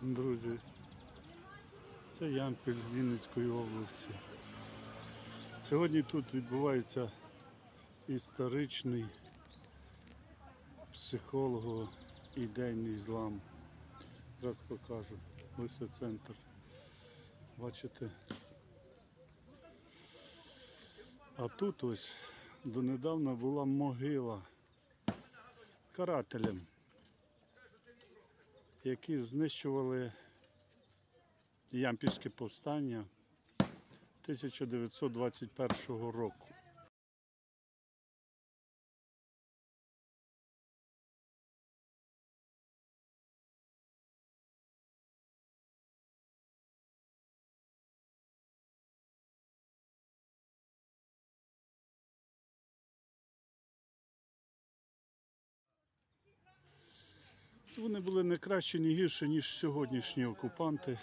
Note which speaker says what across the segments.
Speaker 1: Друзі, це Ямпіль Вінницької області. Сьогодні тут відбувається історичний психолого-ідейний злам. Зараз покажу. Ось це центр. Бачите? А тут ось донедавна була могила карателям, які знищували Ямпільське повстання 1921 року. Вони були не краще, ні гірше, ніж сьогоднішні окупанти.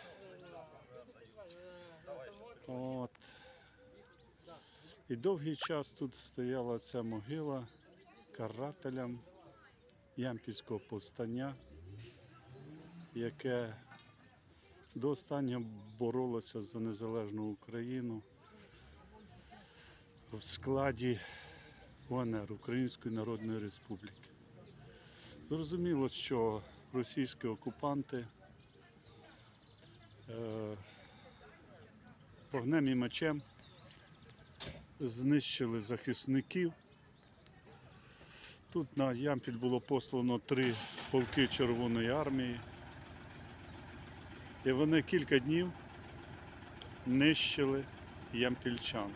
Speaker 1: От. І довгий час тут стояла ця могила карателям Ямпільського повстання, яке до останнього боролося за незалежну Україну в складі УНР, Української Народної Республіки. Зрозуміло, що російські окупанти вогнем і мечем знищили захисників. Тут на Ямпіль було послано 3 полки Червоної армії. І вони кілька днів нищили ямпільчан.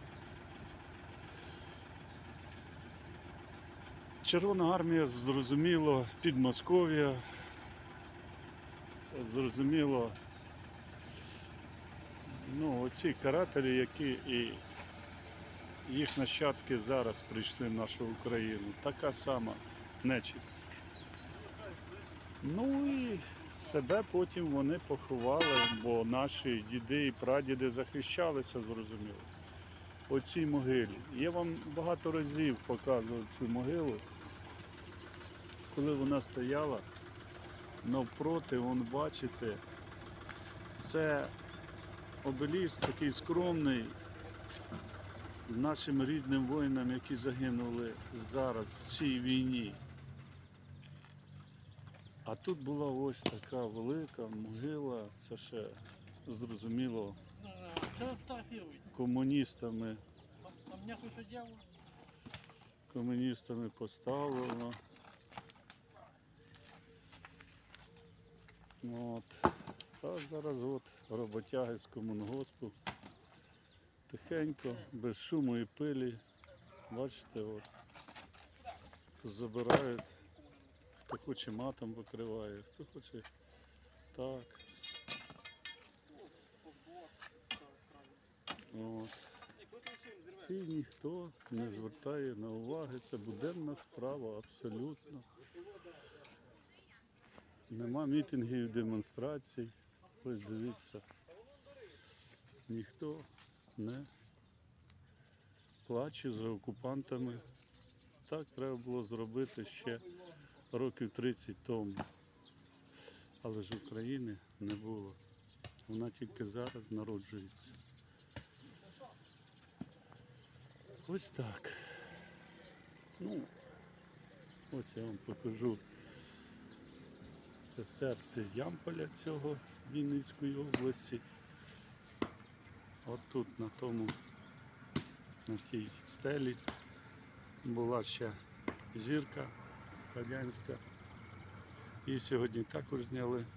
Speaker 1: Червона армія, зрозуміло, Підмосков'я, зрозуміло, оці карателі, які і їх нащадки зараз прийшли в нашу Україну. Така сама нечість. І себе потім вони поховали, бо наші діди і прадіди захищалися, зрозуміло, у цій могилі. Я вам багато разів показував цю могилу, коли вона стояла навпроти, вон бачите, це обеліск такий скромний нашим рідним воїнам, які загинули зараз в цій війні. А тут була ось така велика могила, це ще, зрозуміло, комуністами поставлено. А зараз роботяги з комунгоспу тихенько, без шуму і пилі, бачите, забирають, хто хоче матом покриває, хто хоче так. І ніхто не звертає на уваги, це буденна справа абсолютно. Нема мітингів, демонстрацій, ось дивіться, ніхто не плаче за окупантами. Так треба було зробити ще років 30 тому. Але ж України не було. Вона тільки зараз народжується. Ось так. Ось я вам покажу. Це серце Ямполя цього Вінницької області. От тут на тій стелі була ще зірка радянська. І сьогодні також зняли.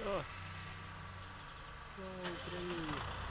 Speaker 1: О, слава Україні!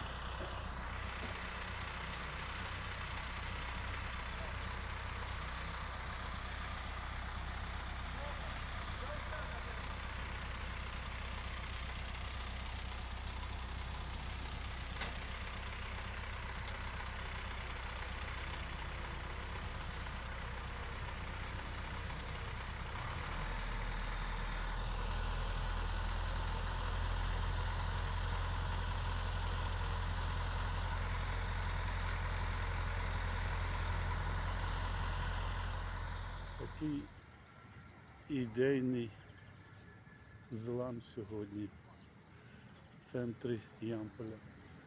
Speaker 1: Такий ідейний злам сьогодні в центрі Ямполя.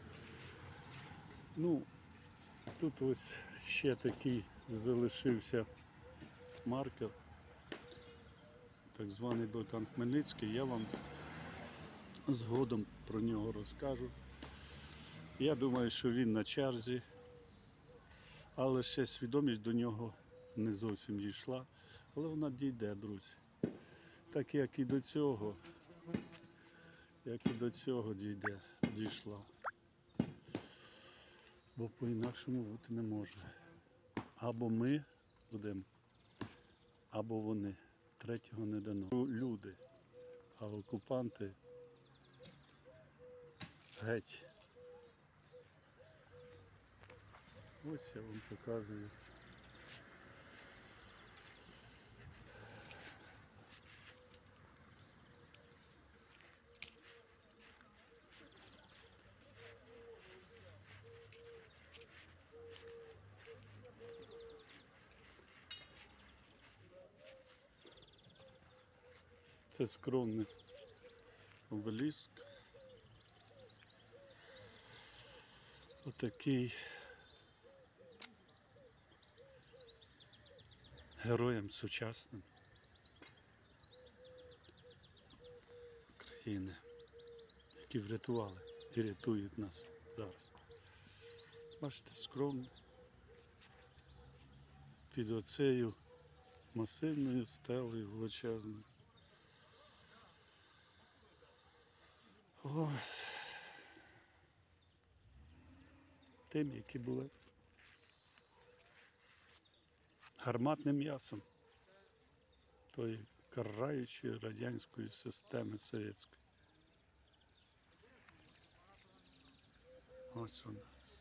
Speaker 1: Ну, тут ось ще такий залишився маркер, так званий Богдан Хмельницький. Я вам згодом про нього розкажу. Я думаю, що він на черзі, але ще свідомість до нього не зовсім дійшла, але вона дійде, друзі. Так як і до цього дійшла. Бо по-інакшому бути не може. Або ми будемо, або вони. Третього не дано. Люди, а окупанти геть. Ось я вам показую. Це скромний обеліск. Отакий героям сучасним країни, які врятували і рятують нас зараз. Бачите, скромний. Під оцею масивною стелею величезною. Ось. Тим, які були гарматним м'ясом тої караючої радянської системи совєтської. Ось вона.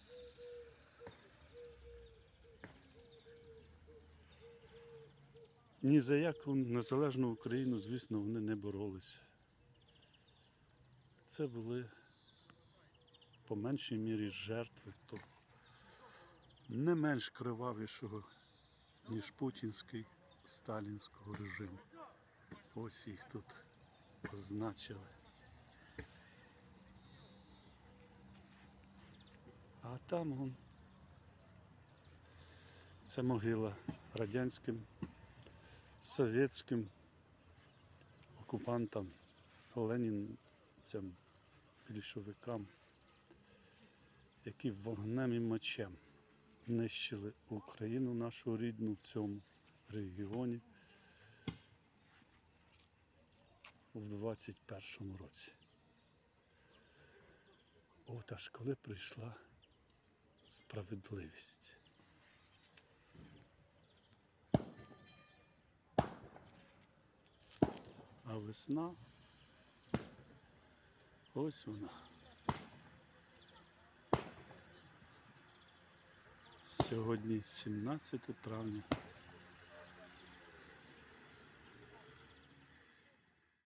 Speaker 1: Ні за яку незалежну Україну, звісно, вони не боролися. Це були по меншій мірі жертви того не менш кривавішого, ніж путінський сталінського режиму. Ось їх тут позначили. А там вон, це могила радянським, совєтським окупантам, ленінцям, більшовикам, які вогнем і мечем нищили Україну нашу рідну в цьому регіоні в 21-му році. От аж коли прийшла справедливість. А весна, ось вона. Сьогодні 17 травня